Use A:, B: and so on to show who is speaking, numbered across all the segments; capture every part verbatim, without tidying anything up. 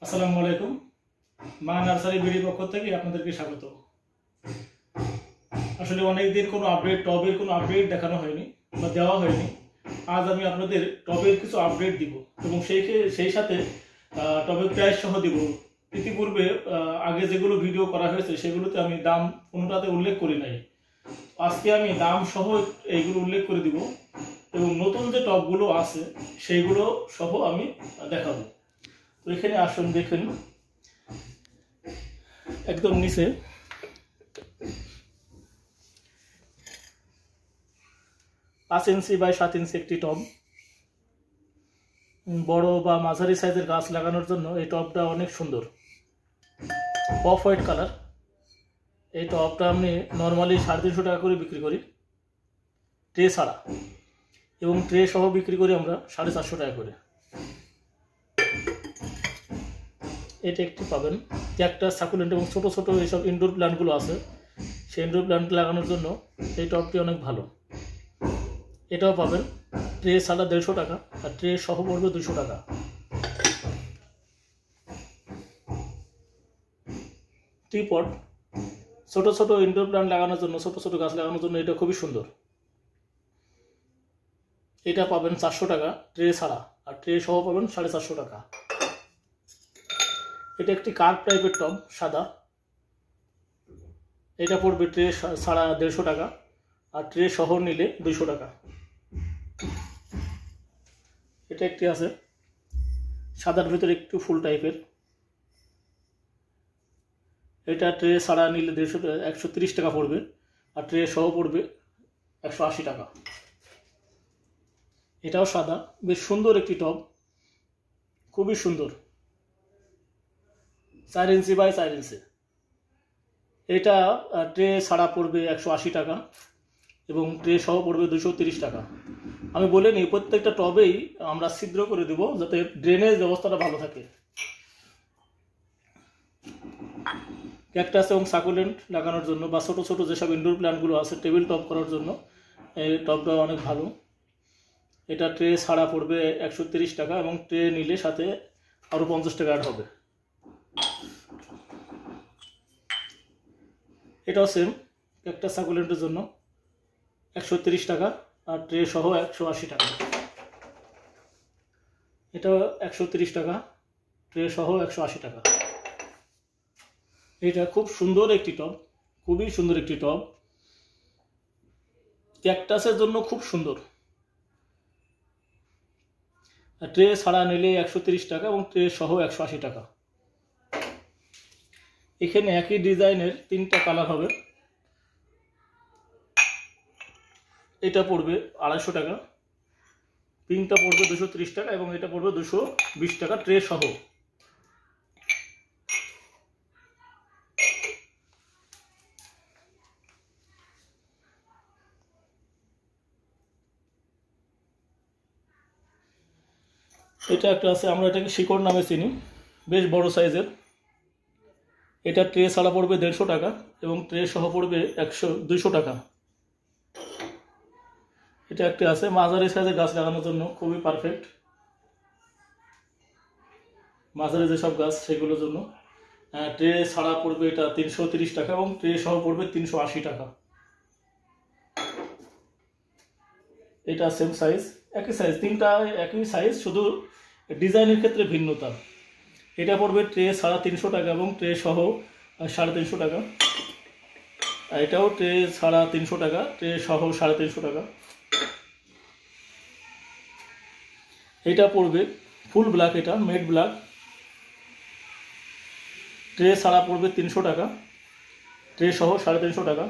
A: আসসালামু আলাইকুম। মা নার্সারি বিডি পক্ষ থেকে আপনাদেরকে স্বাগত। আসলে অনেক দিন কোনো আপডেট টবের কোনো আপডেট দেখানো হয়নি বা দেওয়া হয়নি। আজ আমি আপনাদের টবের কিছু আপডেট দিব এবং সেই সেই সাথে টবের প্রাইস সহ দিব। ইতিপূর্বে আগে যেগুলো ভিডিও করা হয়েছে সেগুলোতে আমি দাম কোনোটাতে উল্লেখ করি নাই। আজকে আমি দাম সহ এইগুলো উল্লেখ করে দিব এবং নতুন যে টবগুলো আছে সেইগুলো সহ আমি দেখাবো। তো এখানে আসুন দেখুন, একদম নিচে পাঁচ ইঞ্চি বাই সাত ইঞ্চি একটি টব, বড় বা মাঝারি সাইজের গাছ লাগানোর জন্য এই টবটা অনেক সুন্দর, অফ হোয়াইট কালার। এই টবটা আমি নর্মালি সাড়ে তিনশো টাকা করে বিক্রি করি ট্রে ছাড়া, এবং ট্রে সহ বিক্রি করি আমরা সাড়ে চারশো টাকা করে। এটা একটি পাবেন ক্যাকটাস, সাকুলেন্ট এবং ছোটো ছোটো এইসব ইনডোর প্ল্যান্টগুলো আছে, সেই ইনডোর প্ল্যান্ট লাগানোর জন্য এই টবটি অনেক ভালো। এটাও পাবেন ট্রে ছাড়া দেড়শো টাকা আর ট্রে সহ পড়বে দুশো টাকা। ট্রিপড ছোটো ছোটো ইনডোর প্ল্যান্ট লাগানোর জন্য, ছোটো ছোটো গাছ লাগানোর জন্য এটা খুবই সুন্দর। এটা পাবেন চারশো টাকা ট্রে ছাড়া, আর ট্রে সহ পাবেন সাড়ে চারশো টাকা। এটা একটি কার্ভ টাইপের টব, সাদা। এটা পড়বে ট্রে ছাড়া দেড়শো টাকা আর ট্রে সহ নিলে দুইশো টাকা। এটা একটি আছে সাদার ভিতরে একটু ফুল টাইপের, এটা ট্রে ছাড়া নিলে দেড়শো একশো তিরিশ টাকা পড়বে আর ট্রে সহ পড়বে একশো আশি টাকা। এটাও সাদা, বেশ সুন্দর একটি টব, খুবই সুন্দর, চার ইঞ্চি বাই চার ইঞ্চি। এটা ট্রে ছাড়া পড়বে একশো আশি টাকা এবং ট্রে সহ পড়বে দুশো তিরিশ টাকা। আমি বলে নিই, প্রত্যেকটা টবেই আমরা ছিদ্র করে দেব যাতে ড্রেনেজ ব্যবস্থাটা ভালো থাকে। ক্যাকটাস এবং সাকুলেন্ট লাগানোর জন্য বা ছোটো ছোটো যেসব ইনডোর প্ল্যান্টগুলো আছে টেবিল টপ করার জন্য এই টবটা অনেক ভালো। এটা ট্রে ছাড়া পড়বে একশো তিরিশ টাকা এবং ট্রে নিলে সাথে আরও পঞ্চাশ টাকা অ্যাড হবে। এটাও সেম, ক্যাকটাস সাকুলেন্টের জন্য একশো তিরিশ টাকা আর ট্রে সহ একশো আশি টাকা। এটাও একশো তিরিশ টাকা, ট্রে সহ একশো আশি টাকা। এটা খুব সুন্দর একটি টব, খুবই সুন্দর একটি টব, ক্যাকটাসের জন্য খুব সুন্দর। ট্রে ছাড়া নিলে একশো তিরিশ টাকা এবং ট্রে সহ একশো আশি টাকা। এখানে একই ডিজাইনের তিনটা কালার হবে। এটা পড়বে আড়াইশো টাকা, পিঙ্কটা পড়বে দুশো তিরিশ টাকা এবং এটা পড়বে দুশো বিশ টাকা ট্রে সহ। এটা একটা আছে, আমরা এটাকে শিকড় নামে চিনি, বেশ বড় সাইজের। এটা ট্রে ছাড়া পড়বে দেড়শো টাকা এবং ট্রে সহ পড়বে একশো দুইশো টাকা। এটা একটা আছে মাঝারি সাইজের গাছ লাগানোর জন্য খুবই পারফেক্ট, মাঝারি যেসব গাছ সেগুলোর জন্য। ট্রে ছাড়া পড়বে এটা তিনশো তিরিশ টাকা এবং ট্রে সহ পড়বে তিনশো আশি টাকা। এটা সেম সাইজ, একই সাইজ, তিনটা একই সাইজ, শুধু ডিজাইনের ক্ষেত্রে ভিন্নতা। এটা পড়বে ট্রে ছাড়া তিনশো টাকা এবং ট্রে সহ সাড়ে তিনশো টাকা। এটাও ট্রে ছাড়া তিনশো টাকা, ট্রে সহ সাড়ে তিনশো টাকা। এটা পড়বে ফুল ব্ল্যাক, এটা মেড ব্ল্যাক, ট্রে ছাড়া পড়বে তিনশো টাকা, ট্রে সহ সাড়ে তিনশো টাকা।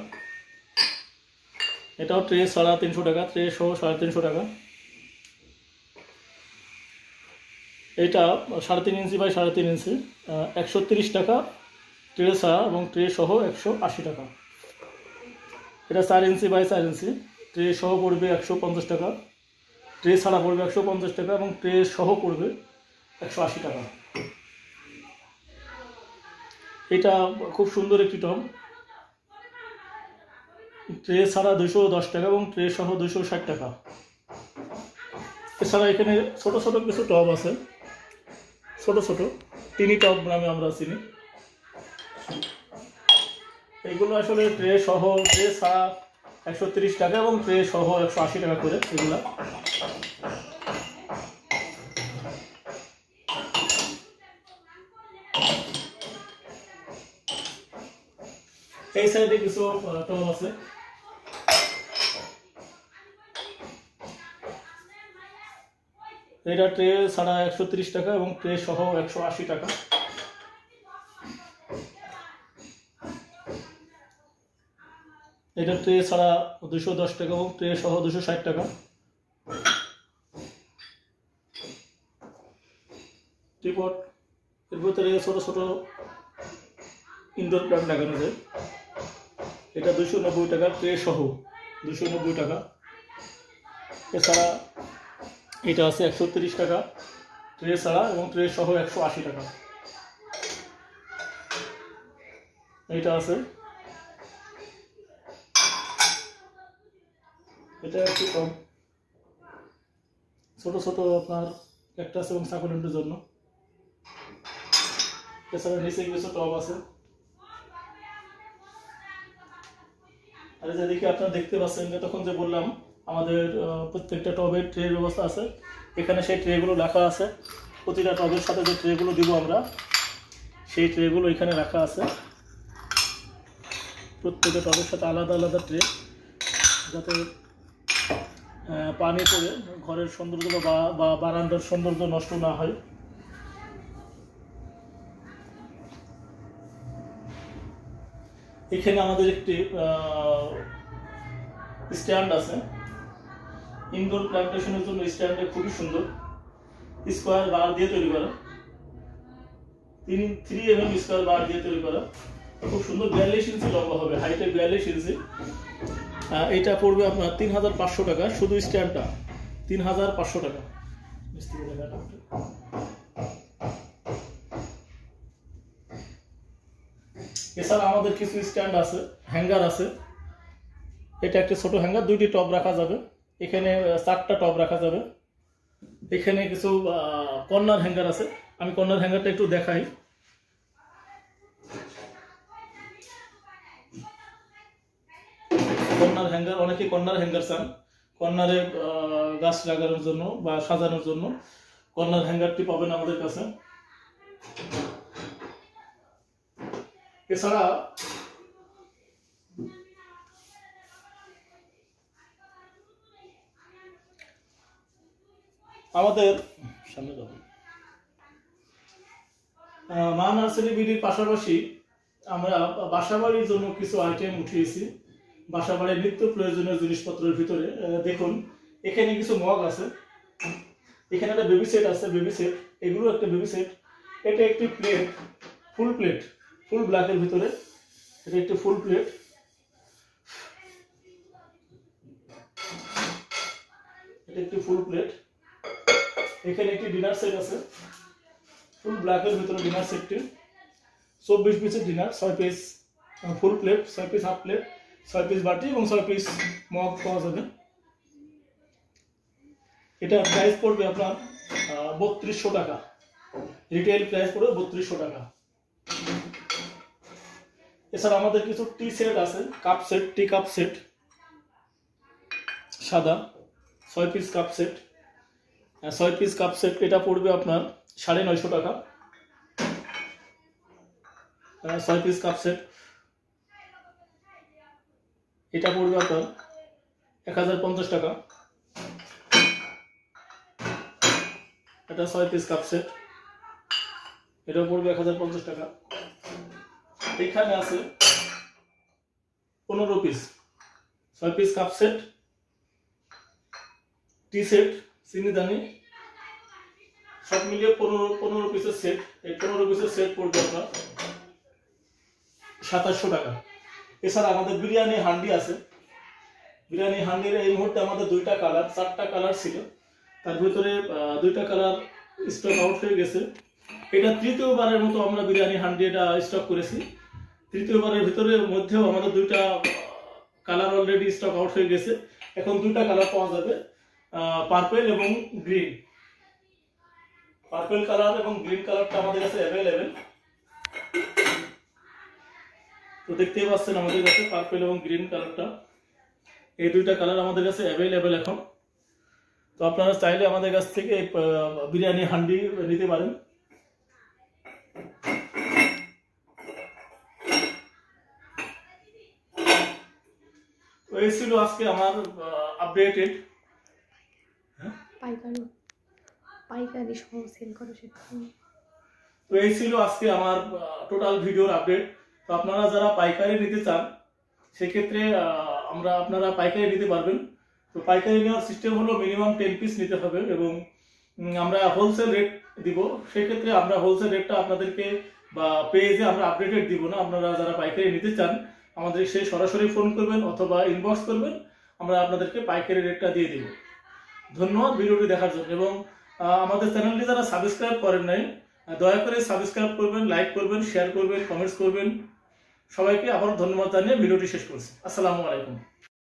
A: এটাও ট্রে ছাড়া তিনশো টাকা, ট্রে সহ সাড়ে তিনশো টাকা। এটা সাড়ে তিন ইঞ্চি বাই সাড়ে তিন ইঞ্চি, একশো তিরিশ টাকা ট্রে ছাড়া এবং ট্রে সহ একশো আশি টাকা। এটা চার ইঞ্চি বাই চার ইঞ্চি, ট্রে সহ পড়বে একশো পঞ্চাশ টাকা, ট্রে ছাড়া পড়বে একশো পঞ্চাশ টাকা এবং ট্রে সহ পড়বে একশো আশি টাকা। এটা খুব সুন্দর একটি টব, ট্রে ছাড়া দুশো দশ টাকা এবং ট্রে সহ দুশো ষাট টাকা। এছাড়া এখানে ছোটো ছোটো কিছু টব আছে, ছোটো ছোটো টিনি টপ নামে আমরা চিনি। এইগুলো আসলে ট্রে সহ, ট্রে ছাড়া একশো তিরিশ টাকা এবং ট্রে সহ একশো আশি টাকা করে এগুলা। এই সাইডে কিছু টপ আছে। এটা ট্রে ছাড়া একশো তিরিশ টাকা এবং ট্রে সহ একশো আশি টাকা। এটা ট্রে ছাড়া দুশো দশ টাকা এবং ট্রে সহ দুশো ষাট টাকা। ট্রিপড, এর ভিতরে ছোট ছোট ইনডোর প্ল্যান্ট লাগানো যায়। এটা দুশো নব্বই টাকা, ট্রে সহ দুশো নব্বই টাকা। এছাড়া এটা আছে একশো তিরিশ টাকা ট্রে ছাড়া এবং ট্রে সহ একশো আশি টাকা। এইটা আছে, এটা একটু কম, ছোট ছোট আপনার ক্যাকটাস এবং সাকুলেন্টের জন্য। এছাড়া নিচে কিছু টব আছে। আর যেদিকে আপনারা দেখতে পাচ্ছেন, তখন যে বললাম আমাদের প্রত্যেকটা টবের ট্রের ব্যবস্থা আছে। এখানে সেই ট্রেগুলো রাখা আছে। প্রতিটা টবের সাথে যে ট্রেগুলো দিব আমরা, সেই ট্রেগুলো এখানে রাখা আছে। প্রত্যেকটা টবের সাথে আলাদা আলাদা ট্রে, যাতে পানি পড়ে ঘরের সৌন্দর্য বা বারান্দার সৌন্দর্য নষ্ট না হয়। এখানে আমাদের একটি স্ট্যান্ড আছে। ইনডোর প্ল্যান্টেশনের জন্য স্ট্যান্ডটা খুবই সুন্দর, স্কোয়ার বার দিয়ে তৈরি করা, তিন three M M square bar দিয়ে তৈরি করা, খুব সুন্দর। বিয়াল্লিশ ইঞ্চি লম্বা হবে, হাইটে বিয়াল্লিশ ইঞ্চি। এটা পড়বে আপনার তিন হাজার পাঁচশো টাকা, শুধু স্ট্যান্ডটা তিন হাজার পাঁচশো টাকা। এছাড়া আমাদের কিছু স্ট্যান্ড আছে, হ্যাঙ্গার আছে। এটা একটা ছোট হ্যাঙ্গার, দুইটি টব রাখা যাবে। এখানে চারটা টব রাখা যাবে। এখানে কিছু কর্নার হ্যাঙ্গার আছে, আমি কর্নার হ্যাঙ্গারটা একটু দেখাই। কর্নার হ্যাঙ্গার, অনেকে কর্নার হ্যাঙ্গার চান, কর্নারে গাছ লাগানোর জন্য বা সাজানোর জন্য কর্নার হ্যাঙ্গারটি পাবেন আমাদের কাছে। এছাড়া আমাদের সামনে যাব মা নার্সারি বিডির পাশাপাশি আমরা বাসাবাড়ির জন্য কিছু আইটেম উঠিয়েছি। বাসাবাড়ির নিত্য প্রয়োজনীয় জিনিসপত্রের ভিতরে দেখুন, এখানে কিছু মগ আছে, এখানে একটা বেবি সেট আছে, বেবি সেট, এগুলো একটা বেবি সেট। এটা একটি প্লেট, ফুল প্লেট, ফুল ব্ল্যাকের ভিতরে। এটা একটি ফুল প্লেট। এটা একটি ফুল প্লেট। এখানে একটি ডিনার সেট আছে, ফুল ব্ল্যাকের ভিতরে ডিনার সেটটি। চব্বিশ পিসের ডিনার, ছয় পিস ফুল প্লেট, ছয় পিস হাফ প্লেট, ছয় পিস বাটি এবং ছয় পিস মগ পাওয়া যাবে। এটা প্রাইস পড়বে আপনার বত্রিশশো টাকা, রিটেল প্রাইস পড়বে বত্রিশশো টাকা। এছাড়া আমাদের কিছু টি সেট আছে, cup set, tea cup set, সাদা ছয় পিস কাপ সেট, ছয় পিস কাপ সেট। এটা পড়বে আপনার সাড়ে নয়শো টাকা, ছয় পিস কাপ সেট। এটা পড়বে আপনার এক হাজার পঞ্চাশ টাকা। এটা ছয় পিস কাপ সেট, এটা পড়বে এক হাজার পঞ্চাশ টাকা। এখানে আছে পনেরো পিস, ছয় piece cup set, tea set, চিনিদানি, সব মিলিয়ে পনেরো পনেরো পিসের সেট। এই পনেরো পিসের সেট পড়বে আপনার সাতাশশো টাকা। এছাড়া আমাদের বিরিয়ানি হান্ডি আছে। বিরিয়ানি হান্ডির এই মুহূর্তে আমাদের দুইটা কালার, চারটা কালার ছিল, তার ভিতরে দুইটা কালার স্টক আউট হয়ে গেছে। এটা তৃতীয়বারের মতো আমরা বিরিয়ানি হান্ডি এটা স্টক করেছি। তৃতীয়বারের ভিতরে মধ্যেও আমাদের দুইটা কালার অলরেডি স্টক আউট হয়ে গেছে। এখন দুইটা কালার পাওয়া যাবে, পার্পল এবং গ্রিন। পার্পল কালার এবং গ্রিন কালারটা আমাদের কাছে অ্যাভেলেবেল। তো দেখতেই পাচ্ছেন আমাদের কাছে পার্পল এবং গ্রিন কালারটা, এই দুইটা কালার আমাদের কাছে অ্যাভেলেবেল এখন। তো আপনারা চাইলে আমাদের কাছ থেকে বিরিয়ানি হান্ডি নিতে পারেন। তো এই ছিল আজকে আমার আপডেটেড
B: পাইকারি পাইকারি সহ সেল করো সেটা।
A: তো এই ছিল আজকে আমার টোটাল ভিডিওর আপডেট। তো আপনারা যারা পাইকারি নিতে চান সেক্ষেত্রে আমরা আপনারা পাইকারি নিতে পারবেন। তো পাইকারি নেওয়ার সিস্টেম হলো মিনিমাম টেন পিস নিতে হবে এবং আমরা হোলসেল রেট দিব। সেক্ষেত্রে আমরা হোলসেল রেটটা আপনাদেরকে বা পেজে আমরা আপডেটেড দিব না। আপনারা যারা পাইকারি নিতে চান আমাদের সেই সরাসরি ফোন করবেন অথবা ইনবক্স করবেন, আমরা আপনাদেরকে পাইকারি রেটটা দিয়ে দিব। ধন্যবাদ ভিডিওটি দেখার জন্য এবং আমাদের চ্যানেলটি যারা সাবস্ক্রাইব করেন নাই দয়া করে সাবস্ক্রাইব করবেন, লাইক করবেন, শেয়ার করবেন, কমেন্টস করবেন। সবাইকে আবার ধন্যবাদ জানিয়ে ভিডিওটি শেষ করছি। আসসালামু আলাইকুম।